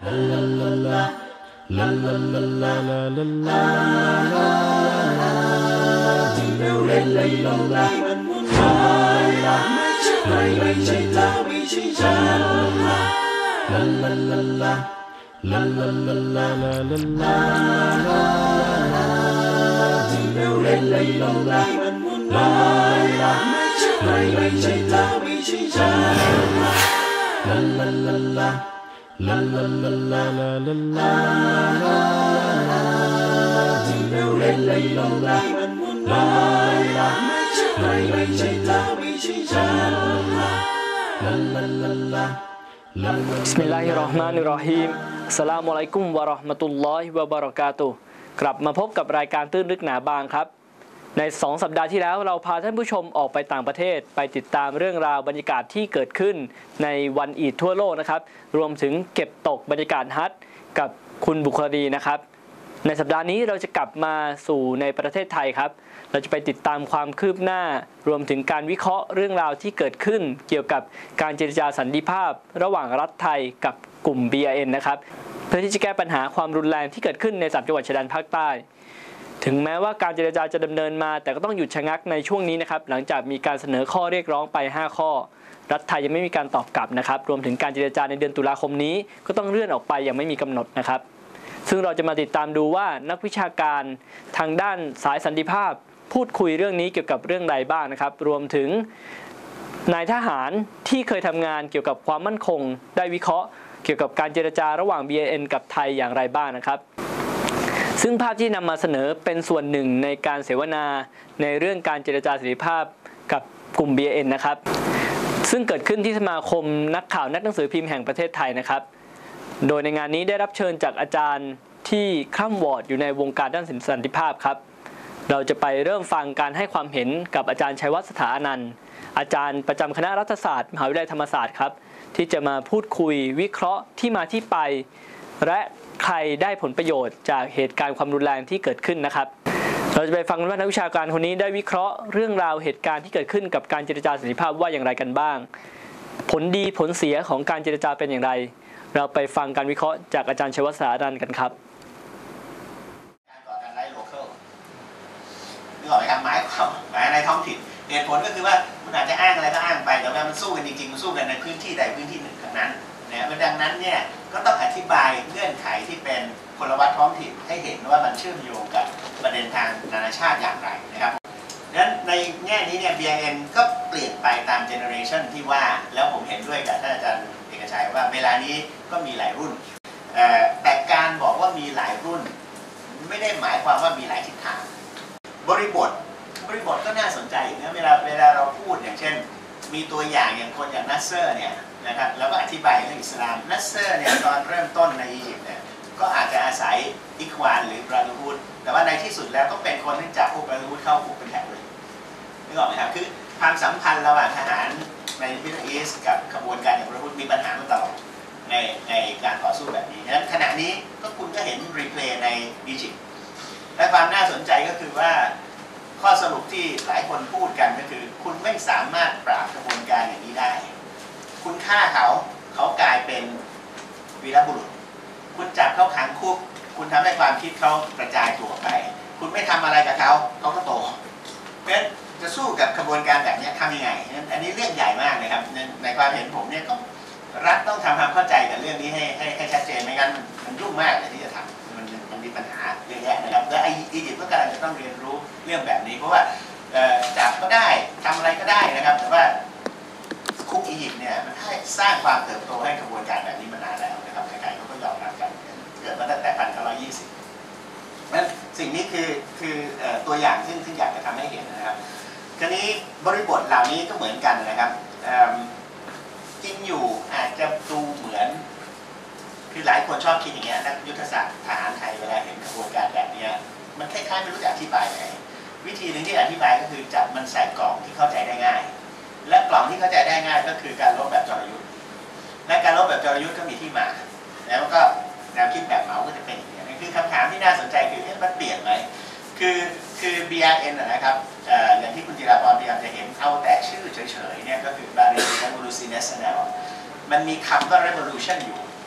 ที่เราเล่นในโลกนี้มันวุ่นวายไม่ใช่ใครไม่ใช่เธอไม่ใช่ฉันที่เราเล่นในโลกนี้มันวุ่นวายไม่ใช่ใครไม่ใช่เธอไม่ใช่ฉันที่เราเล่นในโลกนี้มันวุ่นวายไม่ใช่ใครไม่ใช่เธอไม่ใช่ฉันบิสมิลลาฮิรเราะห์มานิรเราะฮีมอัสสลามุอะลัยกุมวะเราะห์มะตุลลอฮิวะบะเราะกาตุฮ์กลับมาพบกับรายการตื้นลึกหนาบางครับใน2 สัปดาห์ที่แล้วเราพาท่านผู้ชมออกไปต่างประเทศไปติดตามเรื่องราวบรรยากาศที่เกิดขึ้นในวันอีดทั่วโลกนะครับรวมถึงเก็บตกบรรยากาศฮัจญ์กับคุณบุคลีนะครับในสัปดาห์นี้เราจะกลับมาสู่ในประเทศไทยครับเราจะไปติดตามความคืบหน้ารวมถึงการวิเคราะห์เรื่องราวที่เกิดขึ้นเกี่ยวกับการเจรจาสันติภาพระหว่างรัฐไทยกับกลุ่ม BRN นะครับเพื่อที่จะแก้ปัญหาความรุนแรงที่เกิดขึ้นใน3 จังหวัดชายแดนภาคใต้ถึงแม้ว่าการเจรจาจะดำเนินมาแต่ก็ต้องหยุดชะงักในช่วงนี้นะครับหลังจากมีการเสนอข้อเรียกร้องไป5 ข้อรัฐไทยยังไม่มีการตอบกลับนะครับรวมถึงการเจรจาในเดือนตุลาคมนี้ก็ต้องเลื่อนออกไปอย่างไม่มีกำหนดนะครับซึ่งเราจะมาติดตามดูว่านักวิชาการทางด้านสายสันติภาพพูดคุยเรื่องนี้เกี่ยวกับเรื่องใดบ้างนะครับรวมถึงนายทหารที่เคยทำงานเกี่ยวกับความมั่นคงได้วิเคราะห์เกี่ยวกับการเจรจาระหว่าง BRN กับไทยอย่างไรบ้างนะครับซึ่งภาพที่นำมาเสนอเป็นส่วนหนึ่งในการเสวนาในเรื่องการเจรจาสันติภาพกับกลุ่ม BRN นะครับซึ่งเกิดขึ้นที่สมาคมนักข่าวนักหนังสือพิมพ์แห่งประเทศไทยนะครับโดยในงานนี้ได้รับเชิญจากอาจารย์ที่คร่ำวอร์ดอยู่ในวงการด้านสันติภาพครับเราจะไปเริ่มฟังการให้ความเห็นกับอาจารย์ชัยวัฒน์สถาอนันต์อาจารย์ประจำคณะรัฐศาสตร์มหาวิทยาลัยธรรมศาสตร์ครับที่จะมาพูดคุยวิเคราะห์ที่มาที่ไปและใครได้ผลประโยชน์จากเหตุการณ์ความรุนแรงที่เกิดขึ้นนะครับเราจะไปฟังว่านักวิชาการคนนี้ได้วิเคราะห์เรื่องราวเหตุการณ์ที่เกิดขึ้นกับการเจรจาสันติภาพว่าอย่างไรกันบ้างผลดีผลเสียของการเจรจาเป็นอย่างไรเราไปฟังการวิเคราะห์จากอาจารย์ชัยวัฒน์สถาอนันต์กันครับนึกออกไหมครับหมายในท้องถิ่นเหตุผลก็คือว่ามันอาจจะอ้างอะไรก็อ้างไปแต่ว่ามันสู้กันจริงๆมันสู้กันในพื้นที่ใดพื้นที่หนึ่งเท่านั้นนะดังนั้นเนี่ยก็ต้องอธิบายเงื่อนไขที่เป็นพลวัตท้องถิ่นให้เห็นว่ามันเชื่อมโยงกับประเด็นทางนานาชาติอย่างไรนะครับดังนั้นในแง่นี้เนี่ย BRN ก็เปลี่ยนไปตามเจเนอเรชันที่ว่าแล้วผมเห็นด้วยกับท่านอาจารย์เอกชัยว่าเวลานี้ก็มีหลายรุ่นแต่การบอกว่ามีหลายรุ่นไม่ได้หมายความว่ามีหลายทิศทางบริบทก็น่าสนใจนะเวลาเราพูดอย่างเช่นมีตัวอย่างคนอย่างนัสเซอร์เนี่ยนะครับแล้วก็อธิบายเรื่องอิสลามนัสเซอร์เนี่ยตอนเริ่มต้นในอียิปต์เนี่ยก็อาจจะอาศัยอิควานหรือบราดาฮูดแต่ว่าในที่สุดแล้วก็เป็นคนที่จับพวกบราดาฮูดเข้าคุกเป็นแถวเลยนึกออกไหมครับคือความสัมพันธ์ระหว่างทหารในมิดเดิลอีสต์กับขบวนการอย่างบราดาฮูดมีปัญหามาตลอดในการต่อสู้แบบนี้ฉะนั้นขณะนี้ก็คุณก็เห็นรีเพลย์ในอียิปต์และความน่าสนใจก็คือว่าข้อสรุปที่หลายคนพูดกันก็คือคุณไม่สามารถปราบกระบวนการอย่างนี้ได้คุณฆ่าเขากลายเป็นวีรบุรุษคุณจับเขาขังคุกคุณทำให้ความคิดเขากระจายตัวไปคุณไม่ทำอะไรกับเขาก็โตเพราะฉะนั้นจะสู้กับกระบวนการแบบนี้ทำยังไงอันนี้เรื่องใหญ่มากนะครับในความเห็นผมเนี่ยก็รัฐต้องทำความเข้าใจกับเรื่องนี้ให้ชัดเจนไม่งั้นมันยุ่งมากเลยที่จะทำมันมีปัญหาเยอะแยะนะครับและอียิปต์ก็กำลังจะต้องเรียนรู้เรื่องแบบนี้เพราะว่าจับก็ได้ทำอะไรก็ได้นะครับแต่ว่าคุกอียิปต์เนี่ยมันให้สร้างความเติบโตให้กระบวนการแบบนี้มานานแล้วนะครับใครๆเขาก็ยอมรับกันเกิดมาตั้งแต่1920นั้นสิ่งนี้คือตัวอย่างซึ่งอยากจะทำให้เห็นนะครับทีนี้บริบทเหล่านี้ก็เหมือนกันนะครับจริงอยู่อาจจะดูเหมือนคือหลายคนชอบคิดอย่างเงี้ยนักยุทธศาสตร์ทหารไทยเวลาเห็นกระบวนการแบบนี้มันคล้ายๆไม่รู้จะอธิบายไงวิธีหนึ่งที่อธิบายก็คือจับมันใส่กล่องที่เข้าใจได้ง่ายและกล่องที่เข้าใจได้ง่ายก็คือการรบแบบจรยุทธ์และการรบแบบจรยุทธ์ก็มีที่มาแล้วก็แนวคิดแบบเหมาก็จะเป็นอย่างนี้คือคำถามที่น่าสนใจคือมันเปลี่ยนไหมคือ BRN นะครับอย่างที่คุณจิราพรพยายามจะเห็นเอาแต่ชื่อเฉยๆเนี่ยก็คือ Bahrain Revolutionary มันมีคำว่า revolution อยู่ท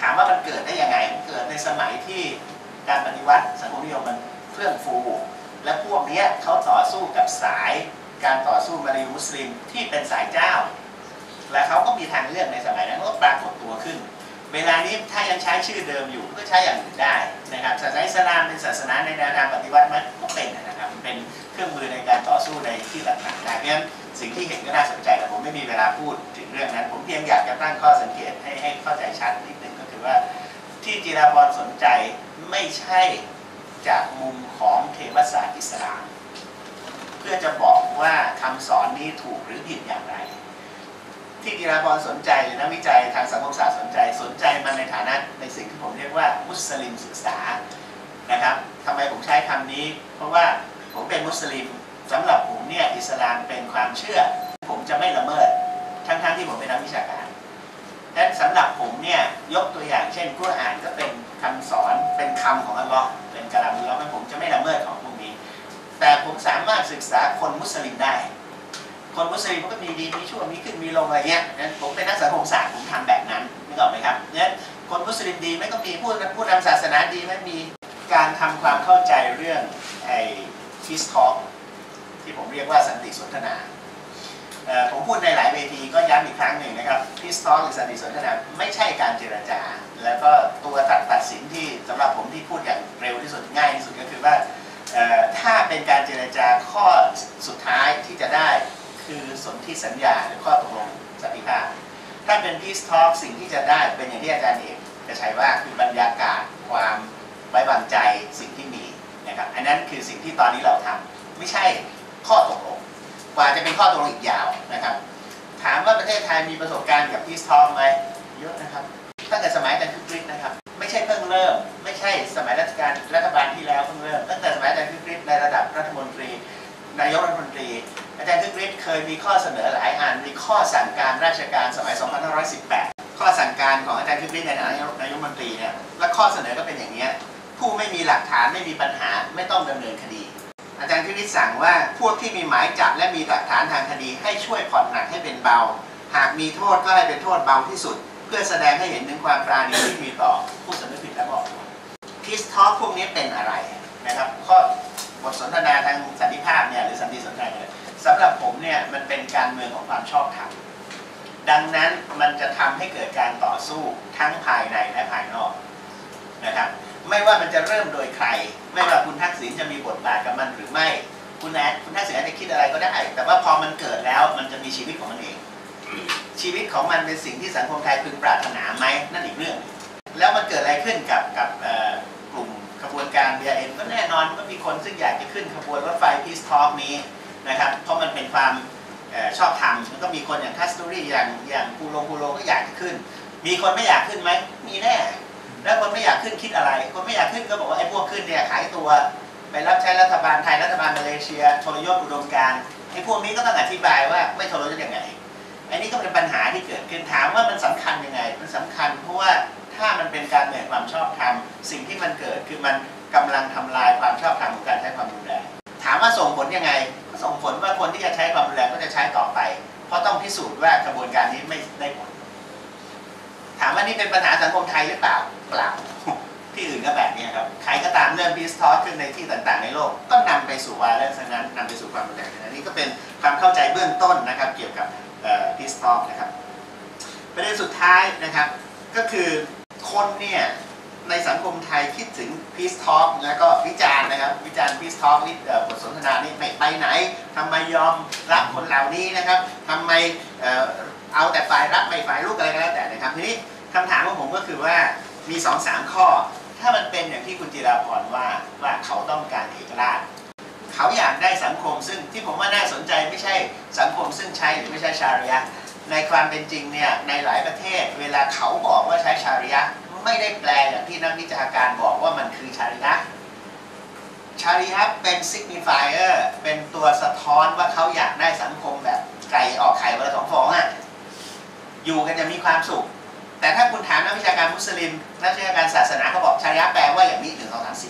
ถามว่ามันเกิดได้ยังไงเกิดในสมัยที่การปฏิวัติสังคมนิยมมันเฟื่องฟูและพวกนี้เขาต่อสู้กับสายการต่อสู้มาลายูมุสลิมที่เป็นสายเจ้าและเขาก็มีทางเลือกในสมัยนั้นก็ปรากฏตัวขึ้นเวลานี้ถ้ายังใช้ชื่อเดิมอยู่ก็ใช้อย่างอื่นได้นะครับศาสนาอิสลามเป็นศาสนาในแนวทางปฏิวัติมันก็เป็นนะครับเป็นเครื่องมือในการต่อสู้ในที่ต่างๆได้เพราะฉะนั้นสิ่งที่เห็นก็น่าสนใจแต่ผมไม่มีเวลาพูดถึงเรื่องนั้นผมเพียงอยากจะตั้งข้อสังเกตให้เข้าใจชัดนิดนึงก็คือว่าที่จิราพรสนใจไม่ใช่จากมุมของเทวศาสตร์อิสลามเพื่อจะบอกว่าคำสอนนี้ถูกหรือผิดอย่างไรที่จิราพรสนใจหรือนักวิจัยทางสังคมศาสตร์สนใจมันในฐานะในสิ่งที่ผมเรียกว่ามุสลิมศึกษานะครับทำไมผมใช้คำนี้เพราะว่าผมเป็นมุสลิมสำหรับผมเนี่ยอิสลามเป็นความเชื่อผมจะไม่ละเมิดทั้งที่ผมเป็นนักวิชาการและสำหรับผมเนี่ยยกตัวอย่างเช่นกุรอานก็เป็นคำสอนเป็นคำของอัลลอฮ์เป็นกะลามุลลอฮ์ผมจะไม่ละเมิดของพวกนี้แต่ผมสามารถศึกษาคนมุสลิมได้คนมุสลิมก็มีดีมีชั่วมีขึ้นมีลงอะไรเงี้ยนั้นผมเป็นนักสังคมศาสตร์ผมทำแบบนั้นนึกออกไหมครับเนี่ยคนมุสลิมดีไม่ก็มีผู้นำศาสนาดีไม่มีการทำความเข้าใจเรื่องไอ้พีซทอล์กที่ผมเรียกว่าสันติสนทนาผมพูดในหลายเวทีก็ย้ำอีกครั้งหนึ่งนะครับพีซทอล์กหรือสันติสนทนาไม่ใช่การเจรจาแล้วก็ตัวตัดสินที่สำหรับผมที่พูดอย่างเร็วที่สุดง่ายที่สุดก็คือว่าถ้าเป็นการเจรจาข้อสุดท้ายที่จะได้คือสนธิสัญญาหรือข้อตกลงสันติภาพถ้าเป็นพีซทอล์กสิ่งที่จะได้เป็นอย่างที่อาจารย์เอกจะใช้ว่าคือบรรยากาศความไว้วางใจสิ่งที่มีนะครับอันนั้นคือสิ่งที่ตอนนี้เราทำไม่ใช่ข้อตกลงกว่าจะเป็นข้อตกลงอีกยาวนะครับถามว่าประเทศไทยมีประสบการณ์กับพีซทอล์กไหมเยอะนะครับตั้งแต่สมัยอาจารย์คึกฤทธิ์นะครับไม่ใช่เพิ่งเริ่มไม่ใช่สมัยรัฐบาลที่แล้วเพิ่งเริ่มตั้งแต่สมัยอาจารย์คึกฤทธิ์ในระดับรัฐมนตรีนายกรัฐมนตรีอาจารย์คึกฤทธิ์เคยมีข้อเสนอหลายอันมีข้อสั่งการราชการสมัย 2518 ข้อสั่งการของอาจารย์คึกฤทธิ์ในฐานะนายกรัฐมนตรีเนี่ยและข้อเสนอก็เป็นอย่างนี้ผู้ไม่มีหลักฐานไม่มีปัญหาไม่ต้องดำเนินคดีอาจารย์คึกฤทธิ์สั่งว่าพวกที่มีหมายจับและมีหลักฐานทางคดีให้ช่วยผ่อนหนักให้เป็นเบาหากมีโทษก็ให้เป็นโทษเบาที่สุดเพื่อแสดงให้เห็นถึงความปราณีที่มีต่อผู้สำนึกผิดและบอกพีซทอล์กพวกนี้เป็นอะไรนะครับข้อบทสนทนาทางสันติภาพเนี่ยหรือสันติสนทนาเนี่ยสำหรับผมเนี่ยมันเป็นการเมืองของความชอบธรรมดังนั้นมันจะทำให้เกิดการต่อสู้ทั้งภายในและภายนอกนะครับไม่ว่ามันจะเริ่มโดยใครไม่ว่าคุณทักษิณจะมีบทบาทกับมันหรือไม่คุณทักษิณอาจจะคิดอะไรก็ได้แต่ว่าพอมันเกิดแล้วมันจะมีชีวิตของมันเองชีวิตของมันเป็นสิ่งที่สังคมไทยพึงปรารถนาไหมนั่นอีกเรื่องแล้วมันเกิดอะไรขึ้นกับกลุ่มขบวนการ BRN ก็แน่นอนก็มีคนซึ่งอยากจะขึ้นขบวนรถไฟพีซทอล์กนี้นะครับเพราะมันเป็นความชอบธรรมมันก็มีคนอย่างคัสตูรี่อย่างปูโลก็อยากจะขึ้นมีคนไม่อยากขึ้นไหมมีแน่แล้วคนไม่อยากขึ้นคิดอะไรคนไม่อยากขึ้นก็บอกว่าไอ้พวกขึ้นเนี่ยขายตัวไปรับใช้รัฐบาลไทยรัฐบาลมาเลเซียทรยศอุดมการณ์ไอ้พวกนี้ก็ต้องอธิบายว่าไม่ทรยศยังไงอันนี้ก็เป็นปัญหาที่เกิดขึ้นถามว่ามันสำคัญยังไงมันสำคัญเพราะว่าถ้ามันเป็นการเมืองความชอบธรรมสิ่งที่มันเกิดคือมันกำลังทำลายความชอบธรรมของการใช้ความรุนแรงถามว่าส่งผลยังไงส่งผลว่าคนที่จะใช้ความรุนแรงก็จะใช้ต่อไปเพราะต้องพิสูจน์ว่ากระบวนการนี้ไม่ได้ผลถามว่านี่เป็นปัญหาสังคมไทยหรือเปล่าเปล่าที่อื่นก็แบบนี้ครับใครก็ตามเรื่องพีซทอล์กขึ้นในที่ต่างๆในโลกก็นำไปสู่วาระนั้นนำไปสู่ความรุนแรงอันนี้ก็เป็นความเข้าใจเบื้องต้นนะครับเกี่ยวกับพีซทอล์กนะครับประเด็นสุดท้ายนะครับก็คือคนเนี่ยในสังคมไทยคิดถึงพีซทอล์กแล้วก็วิจารณ์นะครับวิจารณ์พีซทอล์กนี่บทสนทนานี่ไม่ไปไหนทำไมยอมรับคนเหล่านี้นะครับทำไมเอาแต่ฝ่ายรับไม่ฝ่ายลูกอะไรก็แล้วแต่นะครับทีนี้คำถามของผมก็คือว่ามี 2-3 ข้อถ้ามันเป็นอย่างที่คุณจิราพรว่าเขาต้องการเอกราชเขาอยากได้สังคมซึ่งที่ผมว่าน่าสนใจไม่ใช่สังคมซึ่งใช้หรือไม่ใช่ชาริยะห์ในความเป็นจริงเนี่ยในหลายประเทศเวลาเขาบอกว่าใช้ชาริยะห์ไม่ได้แปลอย่างที่นักวิชาการบอกว่ามันคือชาริยะห์ชาริยะห์เป็นซิกนิฟายเออร์เป็นตัวสะท้อนว่าเขาอยากได้สังคมแบบไก่ออกไข่วันละ2 ฟองอยู่กันจะมีความสุขแต่ถ้าคุณถามนักวิชาการมุสลิมนักวิชาการศาสนาเขาบอกชาริยะห์แปลว่าอย่างนี้1 2 3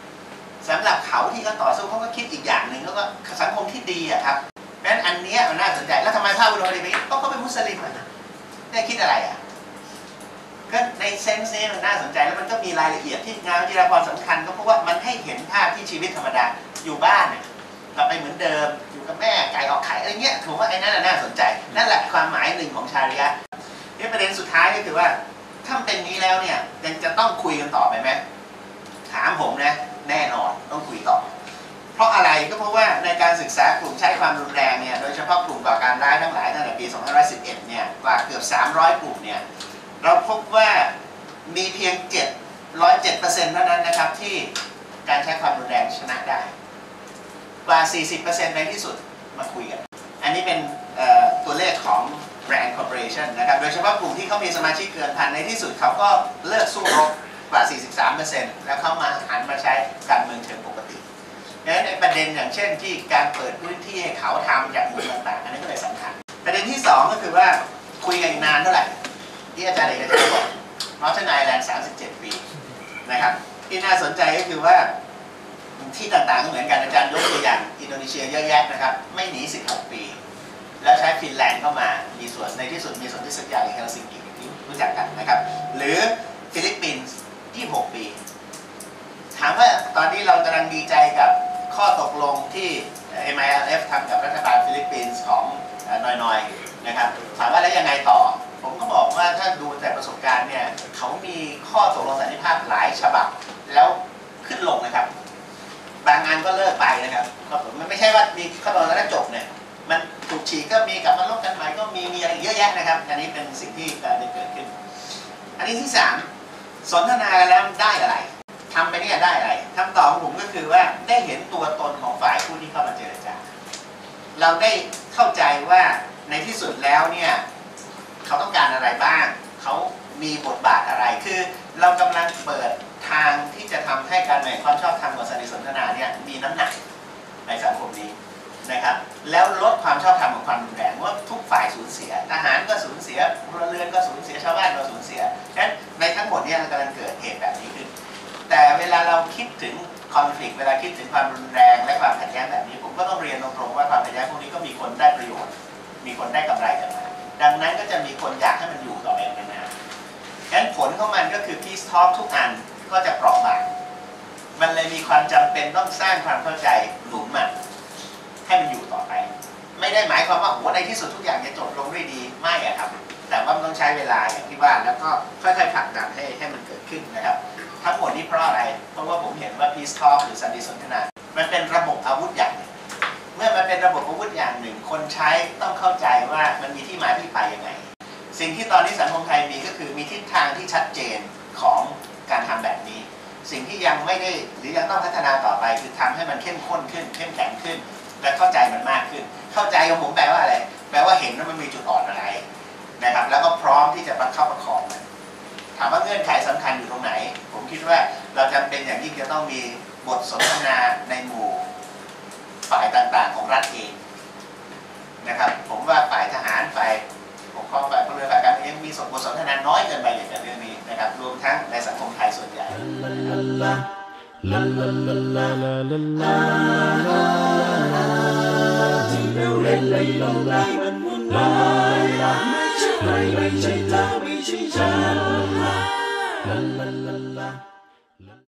4สำหรับเขาที่เขาต่อสู้เขาก็คิดอีกอย่างหนึ่งเขาก็สังคมที่ดีอะครับเพราะฉะนั้นอันนี้มันน่าสนใจแล้วทำไมพระอุดมดีไปก็เขาเป็นมุสลิมได้คิดอะไรก็ในเซนส์นี้มันน่าสนใจแล้วมันก็มีรายละเอียดที่งานวิทยาพรสำคัญก็เพราะว่ามันให้เห็นภาพที่ชีวิตธรรมดาอยู่บ้านเนี่ยกลับไปเหมือนเดิมอยู่กับแม่ไก่ออกไข่อะไรเงี้ยถือว่าไอ้นั่นน่าสนใจนั่นแหละความหมายหนึ่งของชาริยะนี่ประเด็นสุดท้ายก็คือว่าถ้าเป็นนี้แล้วเนี่ยยังจะต้องคุยกันต่อไปไหมถามผมนะแน่นอนต้องคุยต่อเพราะอะไรก็เพราะว่าในการศึกษากลุ่มใช้ความรุนแรงเนี่ยโดยเฉพาะกลุ่มก่อการร้ายทั้งหลายตั้งแต่ปี 2511 เนี่ยกว่าเกือบ 300 กลุ่มเนี่ยเราพบว่ามีเพียง 107% เท่านั้นนะครับที่การใช้ความรุนแรงชนะได้กว่า 40% ในที่สุดมาคุยกันอันนี้เป็นตัวเลขของ Brand Corporation นะครับโดยเฉพาะกลุ่มที่เขามีสมาชิกเกินพันในที่สุดเขาก็เลิกสู้รบกว่า 43% แล้วเขามาหันมาใช้การเมืองเชิงปกติในประเด็นอย่างเช่นที่การเปิดพื้นที่ให้เขาทำจากเมืองต่างๆอันนี้ก็เลยสำคัญประเด็นที่2ก็คือว่าคุยกันอีกนานเท่าไหร่ที่อาจารย์เอกชัยบอกNorthern Ireland 37 ปีนะครับที่น่าสนใจก็คือว่าที่ต่างๆก็เหมือนกันอาจารย์ยกตัวอย่างอินโดนีเซียเยอะแยะนะครับไม่หนี16 ปีแล้วใช้ฟินแลนด์เข้ามามีส่วนในที่สุดมีสนธิสัญญาในเฮลซิงกิที่รู้จักกันนะครับหรือฟิลิปปินส์26 ปีถามว่าตอนนี้เรากำลังดีใจกับข้อตกลงที่ MILF ทำกับรัฐบาลฟิลิปปินส์ของนอยๆนะครับถามว่าแล้วยังไงต่อผมก็บอกว่าถ้าดูแต่ประสบการณ์เนี่ยเขามีข้อตกลงสันติภาพหลายฉบับแล้วขึ้นลงนะครับบางงานก็เลิกไปนะครับมันไม่ใช่ว่ามีข้อตกลงแล้วจบเนี่ยมันถูกฉีกก็มีกลับมาลบกันใหม่ก็มีอะไรเยอะแยะนะครับอันนี้เป็นสิ่งที่ได้เกิดขึ้นอันนี้ที่3สนทนากันแล้วได้อะไรทำไปเนี่ยได้อะไรคำตอบของผมก็คือว่าได้เห็นตัวตนของฝ่ายผู้ที่เข้ามาเจรจาเราได้เข้าใจว่าในที่สุดแล้วเนี่ยเขาต้องการอะไรบ้างเขามีบทบาทอะไรคือเรากำลังเปิดทางที่จะทำให้การแบ่งความชอบธรรมกับสันติสนทนาเนี่ยมีน้ำหนักในสังคมนี้นะครับแล้วลดความชอบธรรมของความรุนแรงว่าทุกฝ่ายสูญเสียทหารก็สูญเสียพลเรือนก็สูญเสียชาวบ้านก็สูญเสียฉะนั้นในทั้งหมดนี้เรากำลังเกิดเหตุแบบนี้ขึ้นแต่เวลาเราคิดถึงคอนฟ lict เวลาคิดถึงความรุนแรงและความขัดแย้งแบบนี้ผมก็ต้องเรียนตรงๆว่าความขัดแย้งพวกนี้ก็มีคนได้ประโยชน์มีคนได้กำไรจากมันดังนั้นก็จะมีคนอยากให้มันอยู่ต่อไปนานๆงั้นผลของมันก็คือ Peace Talk ทุกอันก็จะเปราะบางมันเลยมีความจำเป็นต้องสร้างความเข้าใจหนุนมันให้มันอยู่ต่อไปไม่ได้หมายความว่าโอ้ในที่สุดทุกอย่างจะจบลงด้วยดีไม่อะครับแต่ว่ามันต้องใช้เวลาอย่างที่ว่าแล้วก็ค่อยๆผลักดันให้มันเกิดขึ้นนะครับทั้งหมดนี้เพราะอะไรเพราะว่าผมเห็นว่า Peace Talk หรือสันติสนทนามันเป็นระบบอาวุธอย่างหนึ่งเมื่อมันเป็นระบบอาวุธอย่างหนึ่งคนใช้ต้องเข้าใจว่ามันมีที่มาที่ไปยังไงสิ่งที่ตอนนี้สังคมไทยมีก็คือมีทิศทางที่ชัดเจนของการทำแบบนี้สิ่งที่ยังไม่ได้หรือยังต้องพัฒนาต่อไปคือทำให้มันเข้มข้นขึ้นเข้มแข็งขึ้นและเข้าใจมันมากขึ้นเข้าใจของผมแปลว่าอะไรแปลว่าเห็นว่ามันมีจุดอ่อนอะไรนะครับแล้วก็พร้อมที่จะประคับประคองมันถามว่าเงื่อนไขสำคัญอยู่ตรงไหนผมคิดว่าเราจำเป็นอย่างยิ่งจะต้องมีบทสนทนาในหมู่ฝ่ายต่างๆของรัฐเองนะครับผมว่าฝ่ายทหารฝ่ายปกครองฝ่ายพลเรือนฝ่ายการเมืองมีบทสนทนาน้อยเกินไปอย่างเรื่องนี้นะครับรวมทั้งในสังคมไทยส่วนใหญ่ไม่ใช่เธอไม่ใช่ฉัน